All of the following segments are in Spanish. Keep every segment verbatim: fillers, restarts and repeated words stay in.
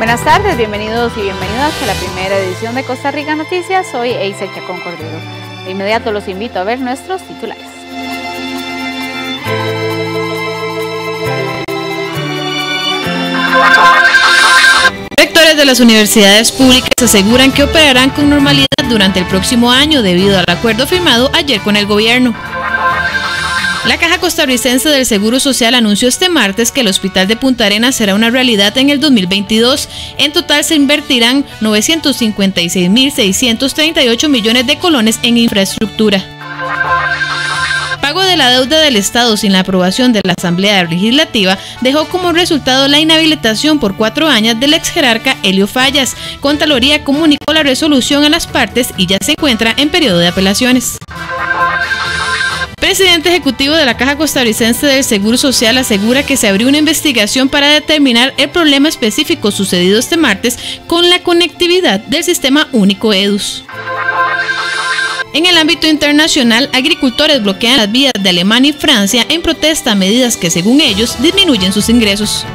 Buenas tardes, bienvenidos y bienvenidas a la primera edición de Costa Rica Noticias. Soy Eisa Chacón Cordero. De inmediato los invito a ver nuestros titulares. Rectores de las universidades públicas aseguran que operarán con normalidad durante el próximo año debido al acuerdo firmado ayer con el gobierno. La Caja Costarricense del Seguro Social anunció este martes que el Hospital de Punta Arenas será una realidad en el dos mil veintidós. En total se invertirán novecientos cincuenta y seis mil seiscientos treinta y ocho millones de colones en infraestructura. Pago de la deuda del Estado sin la aprobación de la Asamblea Legislativa dejó como resultado la inhabilitación por cuatro años del ex jerarca Elio Fallas. Contraloría comunicó la resolución a las partes y ya se encuentra en periodo de apelaciones. Presidente ejecutivo de la Caja Costarricense del Seguro Social asegura que se abrió una investigación para determinar el problema específico sucedido este martes con la conectividad del Sistema Único EDUS. En el ámbito internacional, agricultores bloquean las vías de Alemania y Francia en protesta a medidas que, según ellos, disminuyen sus ingresos.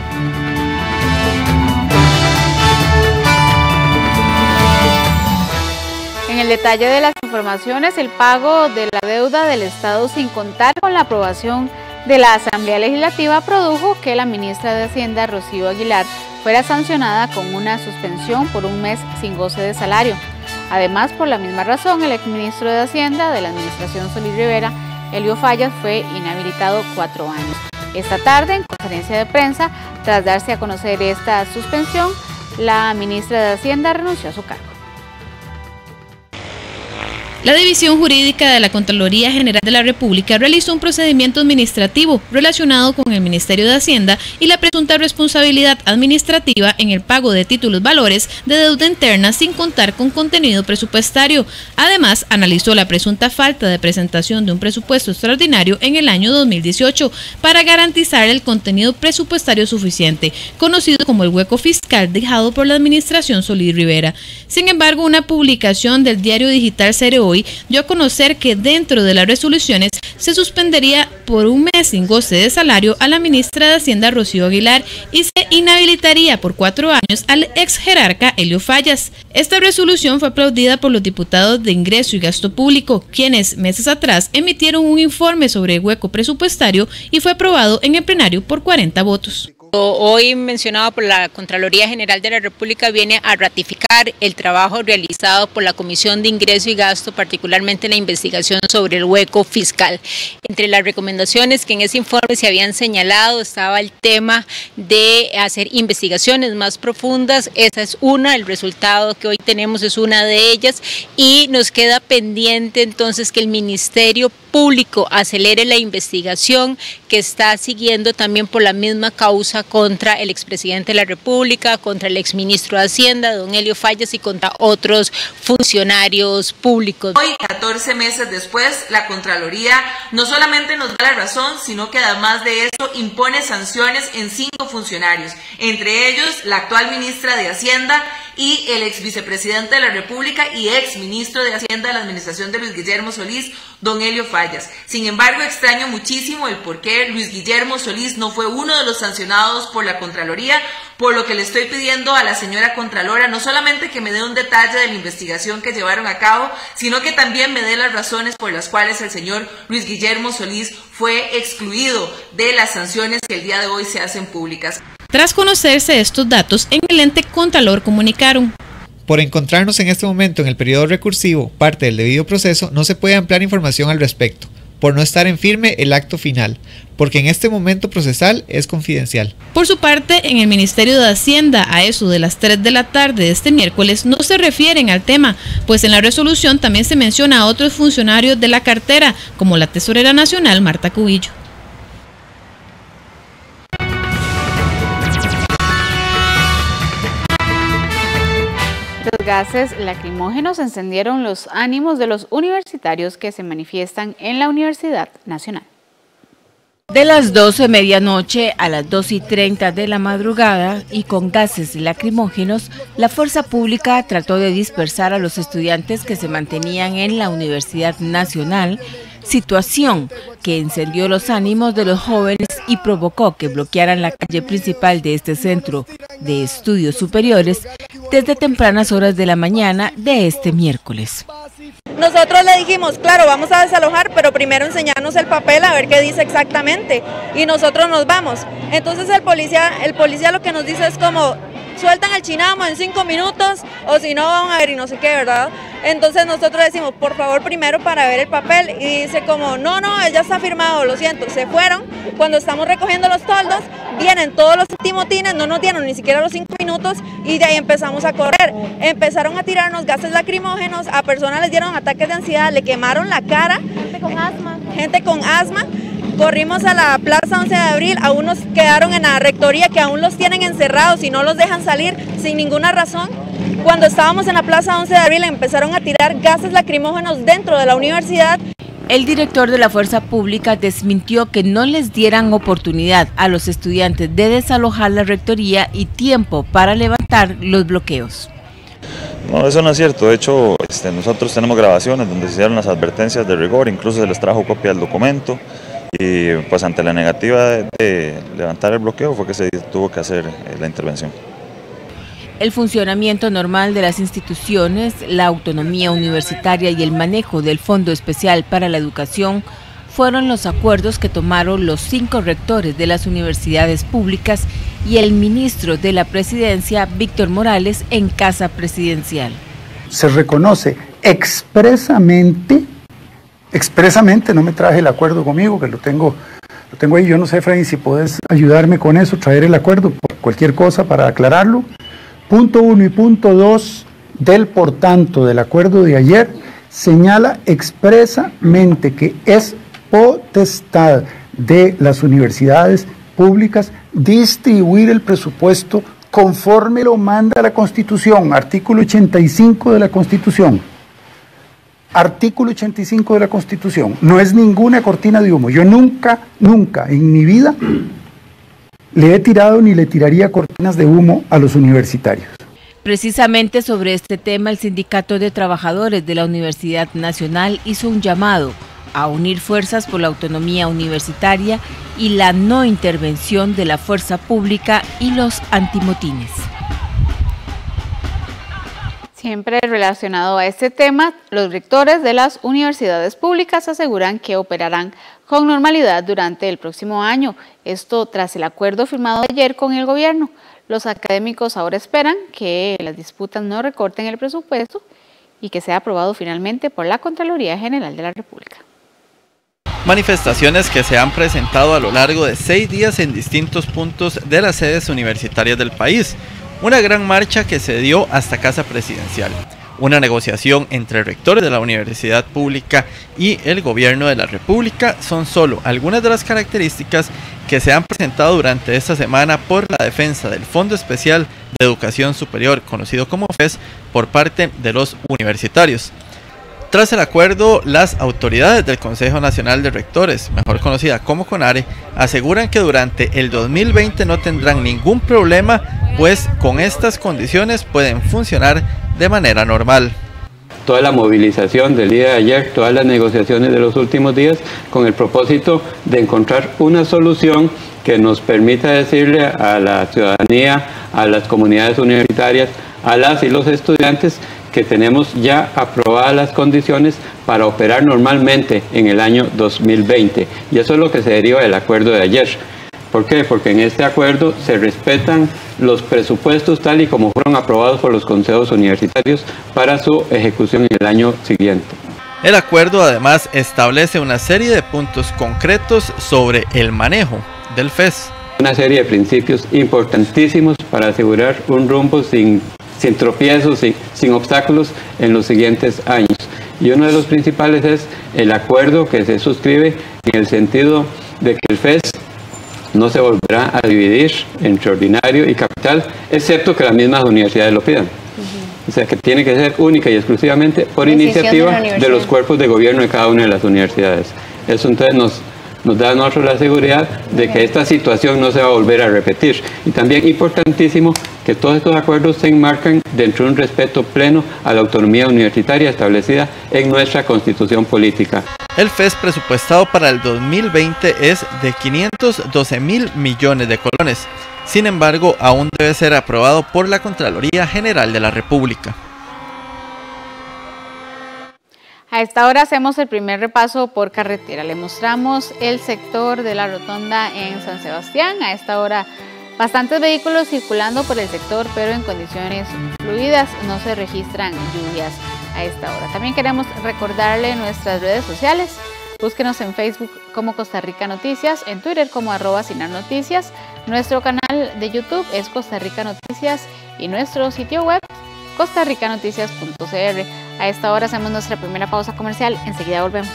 En el detalle de las informaciones, el pago de la deuda del Estado sin contar con la aprobación de la Asamblea Legislativa produjo que la ministra de Hacienda, Rocío Aguilar, fuera sancionada con una suspensión por un mes sin goce de salario. Además, por la misma razón, el exministro de Hacienda de la Administración Solís Rivera, Elio Fallas, fue inhabilitado cuatro años. Esta tarde, en conferencia de prensa, tras darse a conocer esta suspensión, la ministra de Hacienda renunció a su cargo. La División Jurídica de la Contraloría General de la República realizó un procedimiento administrativo relacionado con el Ministerio de Hacienda y la presunta responsabilidad administrativa en el pago de títulos valores de deuda interna sin contar con contenido presupuestario. Además, analizó la presunta falta de presentación de un presupuesto extraordinario en el año dos mil dieciocho para garantizar el contenido presupuestario suficiente, conocido como el hueco fiscal dejado por la Administración Solís Rivera. Sin embargo, una publicación del diario digital Cero Hoy dio a conocer que dentro de las resoluciones se suspendería por un mes sin goce de salario a la ministra de Hacienda Rocío Aguilar y se inhabilitaría por cuatro años al ex jerarca Elio Fallas. Esta resolución fue aplaudida por los diputados de Ingreso y Gasto Público, quienes meses atrás emitieron un informe sobre el hueco presupuestario y fue aprobado en el plenario por cuarenta votos. Hoy mencionado por la Contraloría General de la República viene a ratificar el trabajo realizado por la Comisión de Ingreso y Gasto, particularmente la investigación sobre el hueco fiscal. Entre las recomendaciones que en ese informe se habían señalado estaba el tema de hacer investigaciones más profundas. Esa es una, el resultado que hoy tenemos es una de ellas y nos queda pendiente entonces que el Ministerio Público acelere la investigación que está siguiendo también por la misma causa contra el expresidente de la República, contra el exministro de Hacienda, don Elio Fallas, y contra otros funcionarios públicos. Hoy, catorce meses después, la Contraloría no solamente nos da la razón, sino que además de eso impone sanciones en cinco funcionarios, entre ellos la actual ministra de Hacienda y el ex vicepresidente de la República y ex ministro de Hacienda de la administración de Luis Guillermo Solís, don Elio Fallas. Sin embargo, extraño muchísimo el por qué Luis Guillermo Solís no fue uno de los sancionados por la Contraloría, por lo que le estoy pidiendo a la señora Contralora no solamente que me dé un detalle de la investigación que llevaron a cabo, sino que también me dé las razones por las cuales el señor Luis Guillermo Solís fue excluido de las sanciones que el día de hoy se hacen públicas. Tras conocerse estos datos, en el ente Contralor comunicaron: por encontrarnos en este momento en el periodo recursivo, parte del debido proceso, no se puede ampliar información al respecto, por no estar en firme el acto final, porque en este momento procesal es confidencial. Por su parte, en el Ministerio de Hacienda, a eso de las tres de la tarde de este miércoles, no se refieren al tema, pues en la resolución también se menciona a otros funcionarios de la cartera, como la tesorera nacional Marta Cubillo. Los gases lacrimógenos encendieron los ánimos de los universitarios que se manifiestan en la Universidad Nacional. De las doce de medianoche a las dos y treinta de la madrugada y con gases lacrimógenos, la fuerza pública trató de dispersar a los estudiantes que se mantenían en la Universidad Nacional, situación que encendió los ánimos de los jóvenes y provocó que bloquearan la calle principal de este centro de estudios superiores desde tempranas horas de la mañana de este miércoles. Nosotros le dijimos, claro, vamos a desalojar, pero primero enseñarnos el papel a ver qué dice exactamente, y nosotros nos vamos. Entonces el policía, el policía lo que nos dice es como, sueltan el chinamo en cinco minutos, o si no van a ver y no sé qué, ¿verdad? Entonces nosotros decimos, por favor, primero para ver el papel, y dice como, no, no, ya está firmado, lo siento, se fueron. Cuando estamos recogiendo los toldos, vienen todos los timotines, no nos dieron ni siquiera los cinco minutos, y de ahí empezamos a correr. Empezaron a tirarnos gases lacrimógenos, a personas les dieron ataques de ansiedad, le quemaron la cara. Gente con asma. Gente con asma. Corrimos a la Plaza once de abril, aún nos quedaron en la rectoría, que aún los tienen encerrados y no los dejan salir sin ninguna razón. Cuando estábamos en la Plaza once de abril empezaron a tirar gases lacrimógenos dentro de la universidad. El director de la Fuerza Pública desmintió que no les dieran oportunidad a los estudiantes de desalojar la rectoría y tiempo para levantar los bloqueos. No, eso no es cierto. De hecho, este, nosotros tenemos grabaciones donde se hicieron las advertencias de rigor, incluso se les trajo copia del documento. Y pues ante la negativa de, de levantar el bloqueo fue que se tuvo que hacer eh, la intervención. El funcionamiento normal de las instituciones, la autonomía universitaria y el manejo del Fondo Especial para la Educación fueron los acuerdos que tomaron los cinco rectores de las universidades públicas y el ministro de la Presidencia, Víctor Morales, en Casa Presidencial. Se reconoce expresamente Expresamente, no me traje el acuerdo conmigo, que lo tengo, lo tengo ahí. Yo no sé, Efraín, si puedes ayudarme con eso, traer el acuerdo, por cualquier cosa para aclararlo. Punto uno y punto dos del por tanto del acuerdo de ayer señala expresamente que es potestad de las universidades públicas distribuir el presupuesto conforme lo manda la Constitución, artículo ochenta y cinco de la Constitución. Artículo ochenta y cinco de la Constitución, no es ninguna cortina de humo. Yo nunca, nunca en mi vida le he tirado ni le tiraría cortinas de humo a los universitarios. Precisamente sobre este tema, el Sindicato de Trabajadores de la Universidad Nacional hizo un llamado a unir fuerzas por la autonomía universitaria y la no intervención de la fuerza pública y los antimotines. Siempre relacionado a este tema, los rectores de las universidades públicas aseguran que operarán con normalidad durante el próximo año. Esto tras el acuerdo firmado ayer con el gobierno. Los académicos ahora esperan que las disputas no recorten el presupuesto y que sea aprobado finalmente por la Contraloría General de la República. Manifestaciones que se han presentado a lo largo de seis días en distintos puntos de las sedes universitarias del país. Una gran marcha que se dio hasta Casa Presidencial. Una negociación entre rectores de la universidad pública y el gobierno de la República son solo algunas de las características que se han presentado durante esta semana por la defensa del Fondo Especial de Educación Superior, conocido como F E S, por parte de los universitarios. Tras el acuerdo, las autoridades del Consejo Nacional de Rectores, mejor conocida como CONARE, aseguran que durante el dos mil veinte no tendrán ningún problema, pues con estas condiciones pueden funcionar de manera normal. Toda la movilización del día de ayer, todas las negociaciones de los últimos días, con el propósito de encontrar una solución que nos permita decirle a la ciudadanía, a las comunidades universitarias, a las y los estudiantes, que tenemos ya aprobadas las condiciones para operar normalmente en el año dos mil veinte. Y eso es lo que se deriva del acuerdo de ayer. ¿Por qué? Porque en este acuerdo se respetan los presupuestos tal y como fueron aprobados por los consejos universitarios para su ejecución en el año siguiente. El acuerdo además establece una serie de puntos concretos sobre el manejo del F E S. Una serie de principios importantísimos para asegurar un rumbo sin sin tropiezos, sin, sin obstáculos en los siguientes años. Y uno de los principales es el acuerdo que se suscribe en el sentido de que el F E S no se volverá a dividir entre ordinario y capital, excepto que las mismas universidades lo pidan. Uh-huh. O sea que tiene que ser única y exclusivamente por Decisión iniciativa de, de los cuerpos de gobierno de cada una de las universidades. Eso entonces nos nos da a nosotros la seguridad de que esta situación no se va a volver a repetir. Y también importantísimo que todos estos acuerdos se enmarcan dentro de un respeto pleno a la autonomía universitaria establecida en nuestra Constitución política. El F E S presupuestado para el dos mil veinte es de quinientos doce mil millones de colones. Sin embargo, aún debe ser aprobado por la Contraloría General de la República. A esta hora hacemos el primer repaso por carretera. Le mostramos el sector de la rotonda en San Sebastián. A esta hora bastantes vehículos circulando por el sector, pero en condiciones fluidas, no se registran lluvias a esta hora. También queremos recordarle nuestras redes sociales. Búsquenos en Facebook como Costa Rica Noticias, en Twitter como arroba Sinar Noticias. Nuestro canal de YouTube es Costa Rica Noticias y nuestro sitio web costarricanoticias punto c r. A esta hora hacemos nuestra primera pausa comercial. Enseguida volvemos.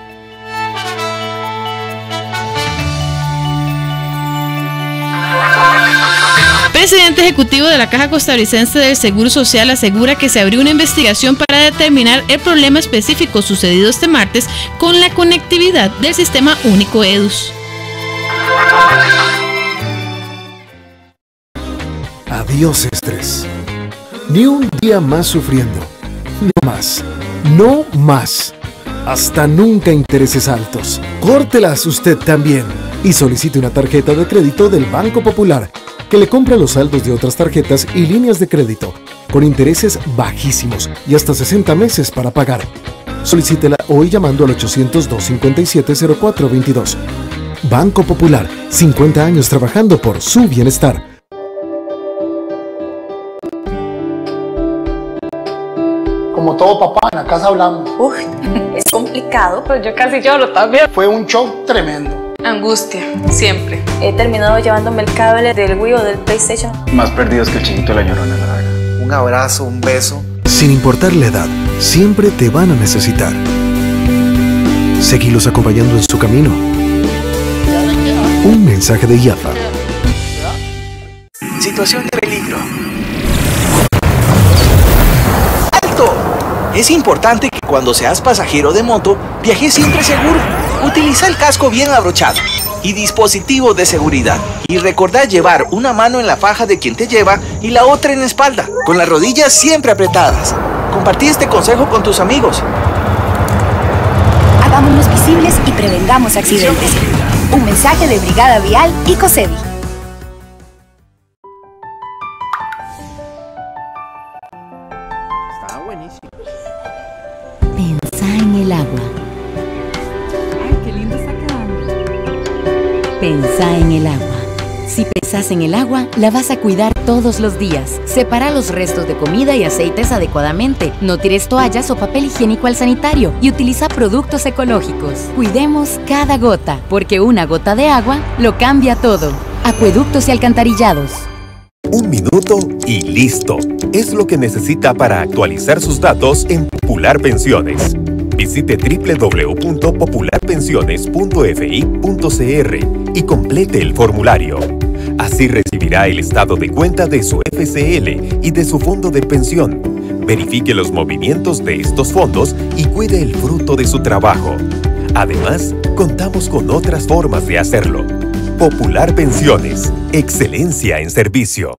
Presidente ejecutivo de la Caja Costarricense del Seguro Social asegura que se abrió una investigación para determinar el problema específico sucedido este martes con la conectividad del Sistema Único EDUS. Adiós estrés. Ni un día más sufriendo. No más. No más. Hasta nunca intereses altos. Córtelas usted también y solicite una tarjeta de crédito del Banco Popular que le compra los saldos de otras tarjetas y líneas de crédito con intereses bajísimos y hasta sesenta meses para pagar. Solicítela hoy llamando al ochocientos, dos cincuenta y siete, cero cuatro veintidós. Banco Popular, cincuenta años trabajando por su bienestar. Como todo papá, en la casa hablamos. Uf, es complicado, pero yo casi lloro también. Fue un shock tremendo. Angustia, siempre. He terminado llevándome el cable del Wii o del PlayStation. Más perdidos que el chiquito de la Llorona, la verdad. Un abrazo, un beso. Sin importar la edad, siempre te van a necesitar. Seguilos acompañando en su camino. Un mensaje de I A F A. Situación de peligro. ¡Alto! Es importante que cuando seas pasajero de moto, viajes siempre seguro. Utiliza el casco bien abrochado y dispositivos de seguridad. Y recordá llevar una mano en la faja de quien te lleva y la otra en la espalda, con las rodillas siempre apretadas. Compartí este consejo con tus amigos. Hagámonos visibles y prevengamos accidentes. Un mensaje de Brigada Vial y COSEBI. Está buenísimo. Pensá en el agua. Ay, qué lindo está quedando. Pensá en el agua. Si pensás en el agua, la vas a cuidar todos los días. Separa los restos de comida y aceites adecuadamente. No tires toallas o papel higiénico al sanitario y utiliza productos ecológicos. Cuidemos cada gota, porque una gota de agua lo cambia todo. Acueductos y alcantarillados. Un minuto y listo. Es lo que necesita para actualizar sus datos en Popular Pensiones. Visite doble u doble u doble u punto popular pensiones punto f i punto c r y complete el formulario. Así recibirá el estado de cuenta de su F C L y de su fondo de pensión. Verifique los movimientos de estos fondos y cuide el fruto de su trabajo. Además, contamos con otras formas de hacerlo. Popular Pensiones. Excelencia en servicio.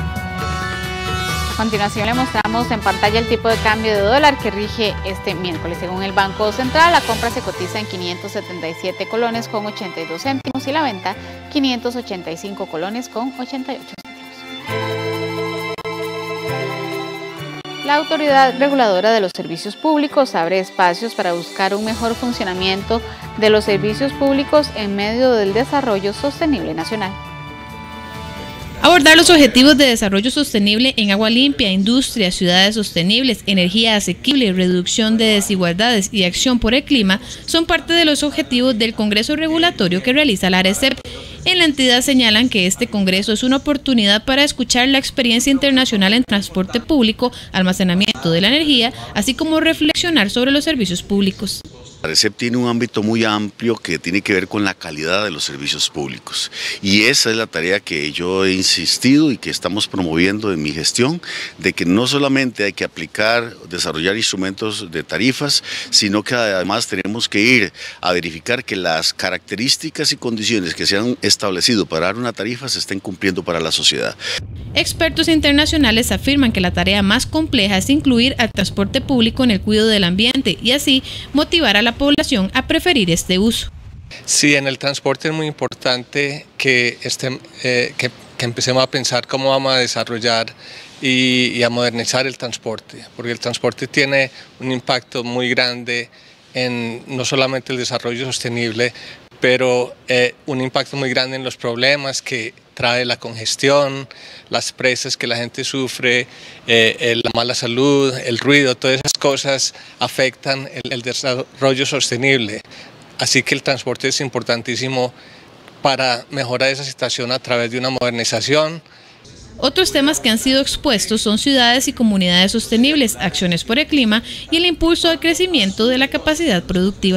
A continuación le mostramos en pantalla el tipo de cambio de dólar que rige este miércoles. Según el Banco Central, la compra se cotiza en quinientos setenta y siete colones con ochenta y dos céntimos y la venta quinientos ochenta y cinco colones con ochenta y ocho céntimos. La Autoridad Reguladora de los Servicios Públicos abre espacios para buscar un mejor funcionamiento de los servicios públicos en medio del desarrollo sostenible nacional. Abordar los objetivos de desarrollo sostenible en agua limpia, industria, ciudades sostenibles, energía asequible, reducción de desigualdades y acción por el clima son parte de los objetivos del Congreso Regulatorio que realiza la ARECEP. En la entidad señalan que este congreso es una oportunidad para escuchar la experiencia internacional en transporte público, almacenamiento de la energía, así como reflexionar sobre los servicios públicos. La ARECEP tiene un ámbito muy amplio que tiene que ver con la calidad de los servicios públicos y esa es la tarea que yo he insistido y que estamos promoviendo en mi gestión, de que no solamente hay que aplicar, desarrollar instrumentos de tarifas, sino que además tenemos que ir a verificar que las características y condiciones que se han establecido para dar una tarifa se estén cumpliendo para la sociedad. Expertos internacionales afirman que la tarea más compleja es incluir al transporte público en el cuidado del ambiente y así motivar a la población a preferir este uso. Sí, en el transporte es muy importante que, este, eh, que, que empecemos a pensar cómo vamos a desarrollar y, y a modernizar el transporte, porque el transporte tiene un impacto muy grande en no solamente el desarrollo sostenible, pero eh, un impacto muy grande en los problemas que trae la congestión, las presas que la gente sufre, eh, la mala salud, el ruido, todas esas cosas afectan el, el desarrollo sostenible. Así que el transporte es importantísimo para mejorar esa situación a través de una modernización. Otros temas que han sido expuestos son ciudades y comunidades sostenibles, acciones por el clima y el impulso al crecimiento de la capacidad productiva.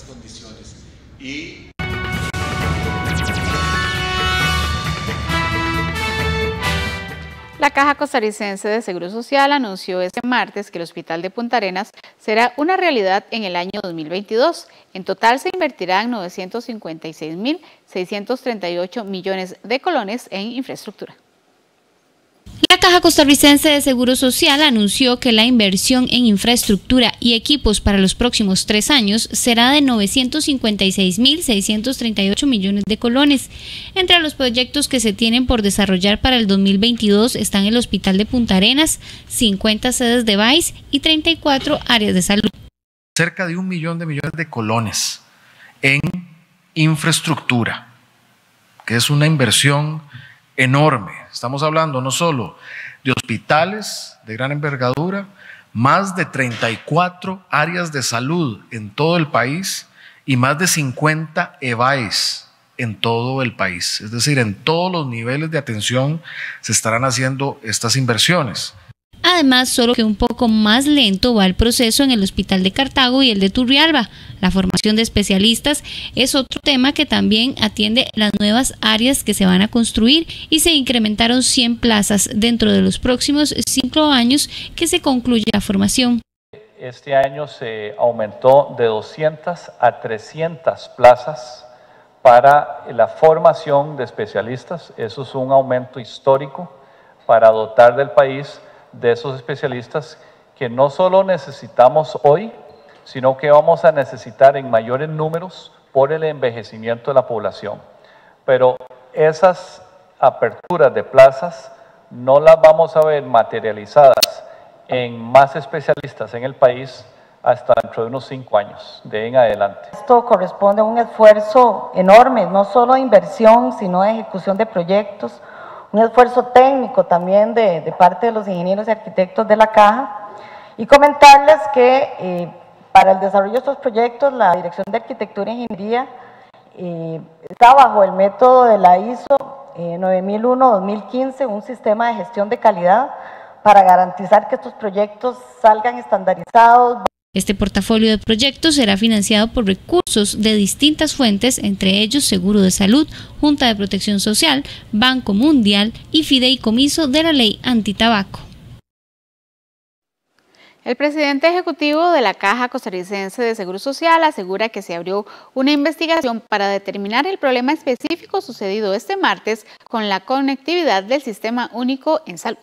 La Caja Costarricense de Seguro Social anunció este martes que el Hospital de Punta Arenas será una realidad en el año dos mil veintidós. En total se invertirán novecientos cincuenta y seis mil seiscientos treinta y ocho millones de colones en infraestructura. La Caja Costarricense de Seguro Social anunció que la inversión en infraestructura y equipos para los próximos tres años será de novecientos cincuenta y seis mil seiscientos treinta y ocho millones de colones. Entre los proyectos que se tienen por desarrollar para el dos mil veintidós están el Hospital de Punta Arenas, cincuenta sedes de B A I S y treinta y cuatro áreas de salud. Cerca de un millón de millones de colones en infraestructura, que es una inversión enorme. Estamos hablando no solo de hospitales de gran envergadura, más de treinta y cuatro áreas de salud en todo el país y más de cincuenta E B A I S en todo el país. Es decir, en todos los niveles de atención se estarán haciendo estas inversiones. Además, solo que un poco más lento va el proceso en el Hospital de Cartago y el de Turrialba. La formación de especialistas es otro tema que también atiende las nuevas áreas que se van a construir y se incrementaron cien plazas dentro de los próximos cinco años que se concluye la formación. Este año se aumentó de doscientas a trescientas plazas para la formación de especialistas. Eso es un aumento histórico para dotar del país de esos especialistas que no solo necesitamos hoy, sino que vamos a necesitar en mayores números por el envejecimiento de la población. Pero esas aperturas de plazas no las vamos a ver materializadas en más especialistas en el país hasta dentro de unos cinco años, de ahí en adelante. Esto corresponde a un esfuerzo enorme, no solo de inversión, sino de ejecución de proyectos, un esfuerzo técnico también de, de parte de los ingenieros y arquitectos de la Caja, y comentarles que eh, para el desarrollo de estos proyectos la Dirección de Arquitectura e Ingeniería eh, está bajo el método de la I S O eh, nueve mil uno dos mil quince, un sistema de gestión de calidad para garantizar que estos proyectos salgan estandarizados. Este portafolio de proyectos será financiado por recursos de distintas fuentes, entre ellos Seguro de Salud, Junta de Protección Social, Banco Mundial y Fideicomiso de la Ley Antitabaco. El presidente ejecutivo de la Caja Costarricense de Seguro Social asegura que se abrió una investigación para determinar el problema específico sucedido este martes con la conectividad del Sistema Único en Salud.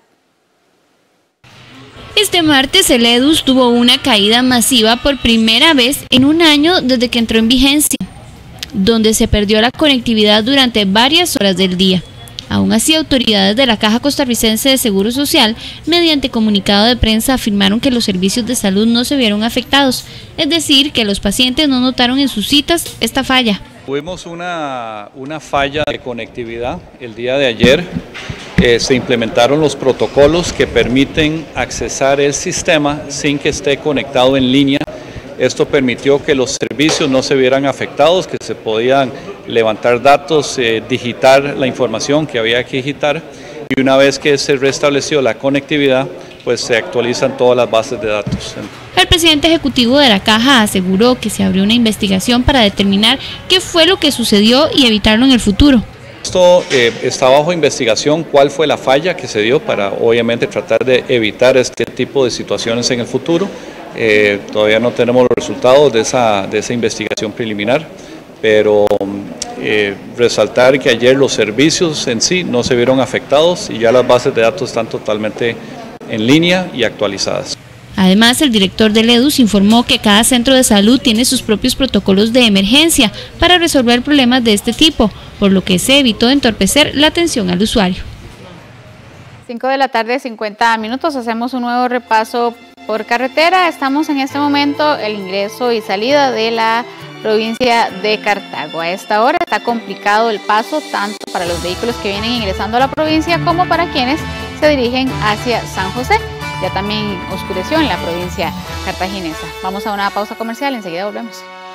Este martes el EDUS tuvo una caída masiva por primera vez en un año desde que entró en vigencia, donde se perdió la conectividad durante varias horas del día. Aún así, autoridades de la Caja Costarricense de Seguro Social, mediante comunicado de prensa, afirmaron que los servicios de salud no se vieron afectados, es decir, que los pacientes no notaron en sus citas esta falla. Tuvimos una, una falla de conectividad el día de ayer. Eh, se implementaron los protocolos que permiten accesar el sistema sin que esté conectado en línea. Esto permitió que los servicios no se vieran afectados, que se podían levantar datos, eh, digitar la información que había que digitar, y una vez que se restableció la conectividad, pues se actualizan todas las bases de datos. El presidente ejecutivo de la Caja aseguró que se abrió una investigación para determinar qué fue lo que sucedió y evitarlo en el futuro. Esto eh, está bajo investigación, cuál fue la falla que se dio para obviamente tratar de evitar este tipo de situaciones en el futuro. Eh, todavía no tenemos los resultados de esa, de esa investigación preliminar, pero eh, resaltar que ayer los servicios en sí no se vieron afectados y ya las bases de datos están totalmente en línea y actualizadas. Además, el director del E D U S informó que cada centro de salud tiene sus propios protocolos de emergencia para resolver problemas de este tipo, por lo que se evitó entorpecer la atención al usuario. cinco de la tarde, cincuenta minutos, hacemos un nuevo repaso por carretera. Estamos en este momento el ingreso y salida de la provincia de Cartago. A esta hora está complicado el paso tanto para los vehículos que vienen ingresando a la provincia como para quienes se dirigen hacia San José. Ya también oscureció en la provincia cartaginesa. Vamos a una pausa comercial, enseguida volvemos.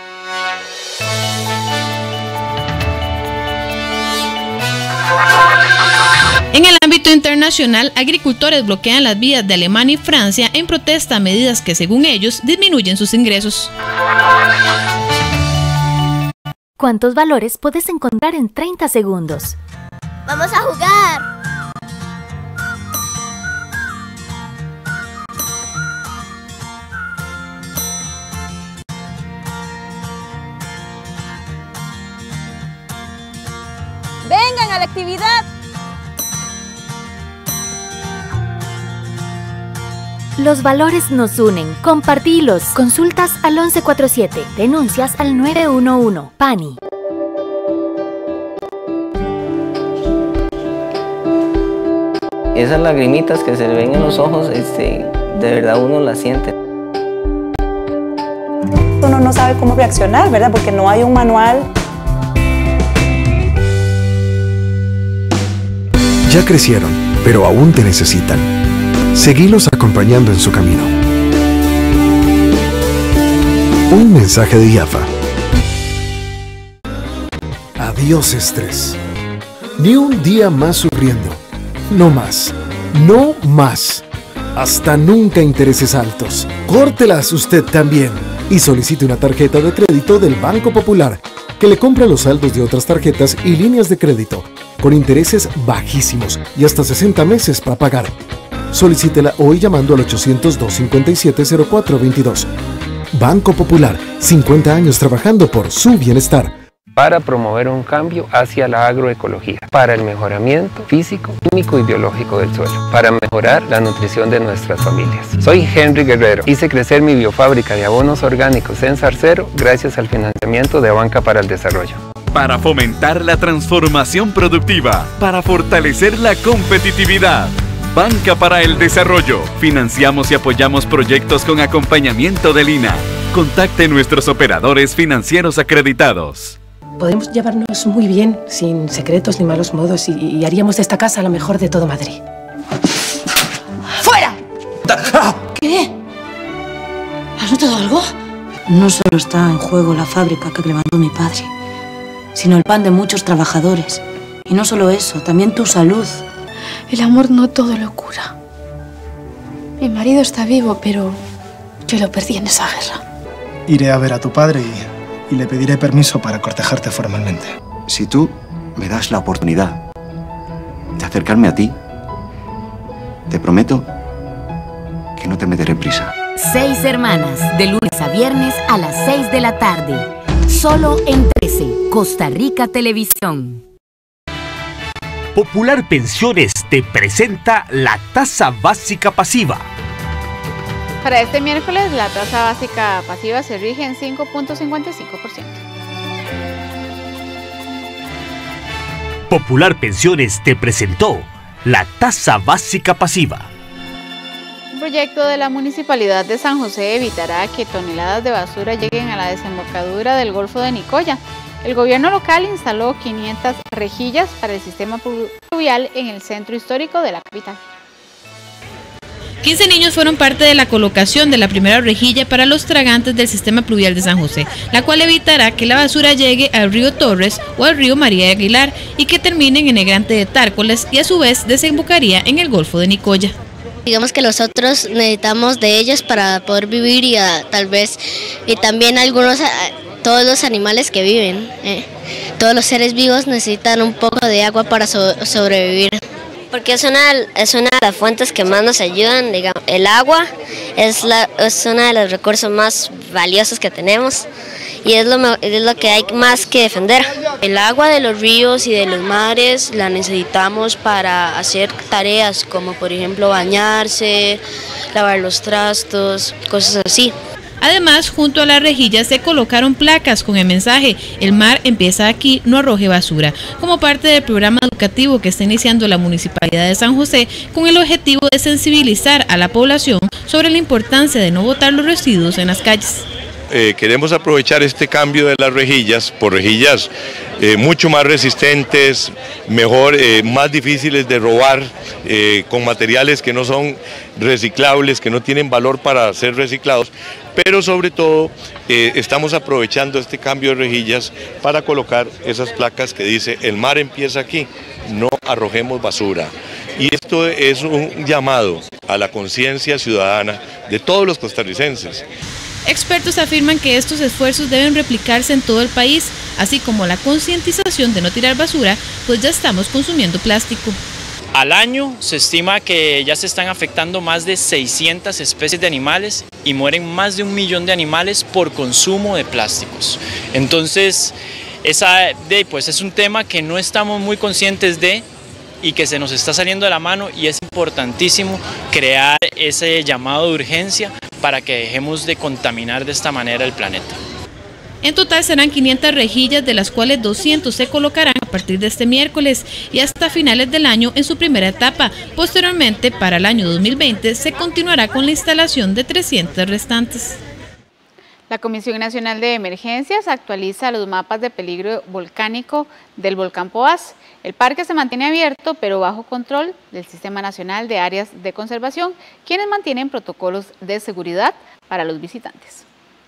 En el ámbito internacional, agricultores bloquean las vías de Alemania y Francia en protesta a medidas que, según ellos, disminuyen sus ingresos. ¿Cuántos valores puedes encontrar en treinta segundos? ¡Vamos a jugar! ¡Vengan a la actividad! Los valores nos unen. Compartilos. Consultas al once cuarenta y siete. Denuncias al nueve uno uno. PANI. Esas lagrimitas que se le ven en los ojos, este, de verdad uno las siente. Uno no sabe cómo reaccionar, ¿verdad? Porque no hay un manual. Ya crecieron, pero aún te necesitan. Seguilos acompañando en su camino. Un mensaje de IAFA. Adiós estrés. Ni un día más sufriendo. No más. No más. Hasta nunca intereses altos. Córtelas usted también. Y solicite una tarjeta de crédito del Banco Popular, que le compra los saldos de otras tarjetas y líneas de crédito, con intereses bajísimos y hasta sesenta meses para pagar. Solicítela hoy llamando al ochocientos, dos cincuenta y siete, cero cuatro veintidós. Banco Popular, cincuenta años trabajando por su bienestar. Para promover un cambio hacia la agroecología, para el mejoramiento físico, químico y biológico del suelo, para mejorar la nutrición de nuestras familias. Soy Henry Guerrero. Hice crecer mi biofábrica de abonos orgánicos en Zarcero gracias al financiamiento de Banca para el Desarrollo. Para fomentar la transformación productiva, para fortalecer la competitividad. Banca para el Desarrollo. Financiamos y apoyamos proyectos con acompañamiento del I N A. Contacte nuestros operadores financieros acreditados. Podemos llevarnos muy bien, sin secretos ni malos modos, y, y haríamos de esta casa la mejor de todo Madrid. ¡Fuera! ¿Qué? ¿Has notado algo? No solo está en juego la fábrica que levantó mi padre, sino el pan de muchos trabajadores. Y no solo eso, también tu salud. El amor no todo lo cura. Mi marido está vivo, pero yo lo perdí en esa guerra. Iré a ver a tu padre y, y le pediré permiso para cortejarte formalmente. Si tú me das la oportunidad de acercarme a ti, te prometo que no te meteré prisa. Seis hermanas, de lunes a viernes a las seis de la tarde. Solo en trece, Costa Rica Televisión. Popular Pensiones te presenta la tasa básica pasiva. Para este miércoles, la tasa básica pasiva se rige en cinco punto cincuenta y cinco por ciento. Popular Pensiones te presentó la tasa básica pasiva. Un proyecto de la Municipalidad de San José evitará que toneladas de basura lleguen a la desembocadura del Golfo de Nicoya. El gobierno local instaló quinientas rejillas para el sistema pluvial en el centro histórico de la capital. quince niños fueron parte de la colocación de la primera rejilla para los tragantes del sistema pluvial de San José, la cual evitará que la basura llegue al río Torres o al río María de Aguilar y que termine en el Negrante de Tárcoles y a su vez desembocaría en el Golfo de Nicoya. Digamos que nosotros necesitamos de ellos para poder vivir y uh, tal vez, y también algunos, uh, todos los animales que viven, eh, todos los seres vivos necesitan un poco de agua para so sobrevivir. Porque es una, es una de las fuentes que más nos ayudan, digamos, el agua es, la, es uno de los recursos más valiosos que tenemos y es lo, es lo que hay más que defender. El agua de los ríos y de los mares la necesitamos para hacer tareas como por ejemplo bañarse, lavar los trastos, cosas así. Además, junto a las rejillas se colocaron placas con el mensaje "El mar empieza aquí, no arroje basura", como parte del programa educativo que está iniciando la Municipalidad de San José con el objetivo de sensibilizar a la población sobre la importancia de no botar los residuos en las calles. Eh, queremos aprovechar este cambio de las rejillas por rejillas eh, mucho más resistentes, mejor, eh, más difíciles de robar, eh, con materiales que no son reciclables, que no tienen valor para ser reciclados, pero sobre todo eh, estamos aprovechando este cambio de rejillas para colocar esas placas que dice "El mar empieza aquí, no arrojemos basura". Y esto es un llamado a la conciencia ciudadana de todos los costarricenses. Expertos afirman que estos esfuerzos deben replicarse en todo el país, así como la concientización de no tirar basura, pues ya estamos consumiendo plástico. Al año se estima que ya se están afectando más de seiscientas especies de animales y mueren más de un millón de animales por consumo de plásticos. Entonces, esa, pues es un tema que no estamos muy conscientes de y que se nos está saliendo de la mano, y es importantísimo crear ese llamado de urgencia para que dejemos de contaminar de esta manera el planeta. En total serán quinientas rejillas, de las cuales doscientas se colocarán a partir de este miércoles y hasta finales del año en su primera etapa. Posteriormente, para el año dos mil veinte, se continuará con la instalación de trescientas restantes. La Comisión Nacional de Emergencias actualiza los mapas de peligro volcánico del volcán Poás. El parque se mantiene abierto, pero bajo control del Sistema Nacional de Áreas de Conservación, quienes mantienen protocolos de seguridad para los visitantes.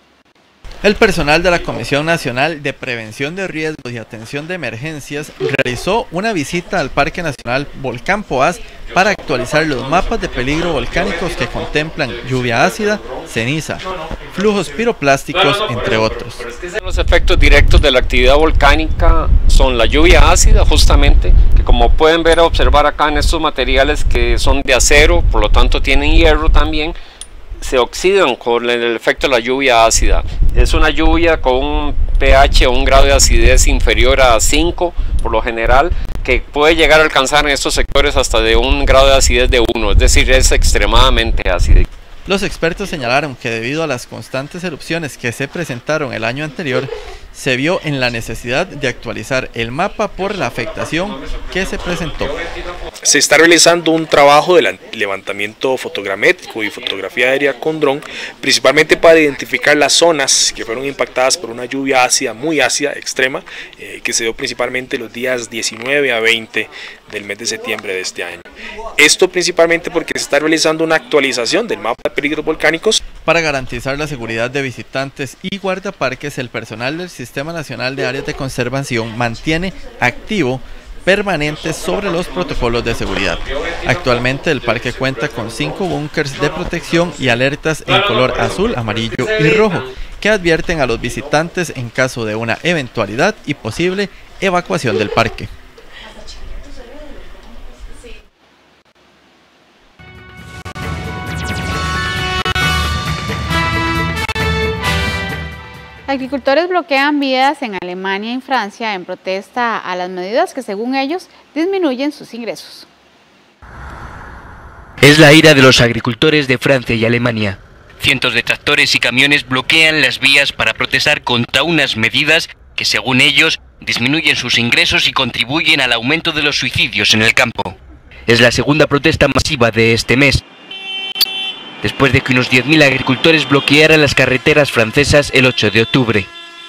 El personal de la Comisión Nacional de Prevención de Riesgos y Atención de Emergencias realizó una visita al Parque Nacional Volcán Poás para actualizar los mapas de peligro volcánicos que contemplan lluvia ácida, ceniza, flujos piroplásticos, entre otros. Los efectos directos de la actividad volcánica son la lluvia ácida, justamente, que como pueden ver, observar acá en estos materiales que son de acero, por lo tanto tienen hierro también, se oxidan con el efecto de la lluvia ácida. Es una lluvia con un pH o un grado de acidez inferior a cinco por lo general, que puede llegar a alcanzar en estos sectores hasta de un grado de acidez de uno, es decir, es extremadamente ácido. Los expertos señalaron que debido a las constantes erupciones que se presentaron el año anterior, se vio en la necesidad de actualizar el mapa por la afectación que se presentó. Se está realizando un trabajo de levantamiento fotogramétrico y fotografía aérea con dron, principalmente para identificar las zonas que fueron impactadas por una lluvia ácida, muy ácida, extrema, eh, que se dio principalmente los días diecinueve a veinte del mes de septiembre de este año. Esto principalmente porque se está realizando una actualización del mapa de peligros volcánicos. Para garantizar la seguridad de visitantes y guardaparques, el personal del Sistema Nacional de Áreas de Conservación mantiene activo permanentes sobre los protocolos de seguridad. Actualmente el parque cuenta con cinco búnkers de protección y alertas en color azul, amarillo y rojo que advierten a los visitantes en caso de una eventualidad y posible evacuación del parque. Agricultores bloquean vías en Alemania y en Francia en protesta a las medidas que, según ellos, disminuyen sus ingresos. Es la ira de los agricultores de Francia y Alemania. Cientos de tractores y camiones bloquean las vías para protestar contra unas medidas que, según ellos, disminuyen sus ingresos y contribuyen al aumento de los suicidios en el campo. Es la segunda protesta masiva de este mes, después de que unos diez mil agricultores bloquearan las carreteras francesas el ocho de octubre.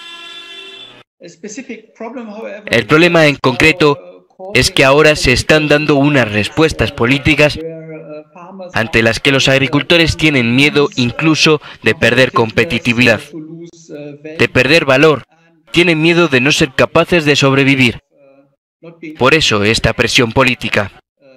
El problema en concreto es que ahora se están dando unas respuestas políticas ante las que los agricultores tienen miedo incluso de perder competitividad, de perder valor, tienen miedo de no ser capaces de sobrevivir. Por eso esta presión política.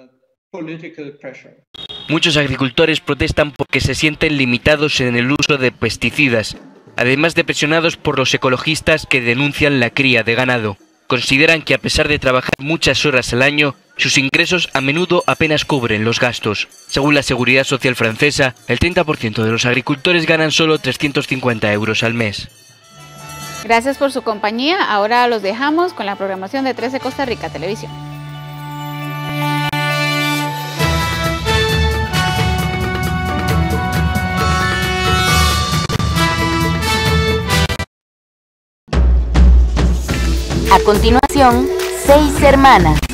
Muchos agricultores protestan porque se sienten limitados en el uso de pesticidas, además de presionados por los ecologistas que denuncian la cría de ganado. Consideran que a pesar de trabajar muchas horas al año, sus ingresos a menudo apenas cubren los gastos. Según la Seguridad Social francesa, el treinta por ciento de los agricultores ganan solo trescientos cincuenta euros al mes. Gracias por su compañía. Ahora los dejamos con la programación de trece Costa Rica Televisión. A continuación, Seis Hermanas.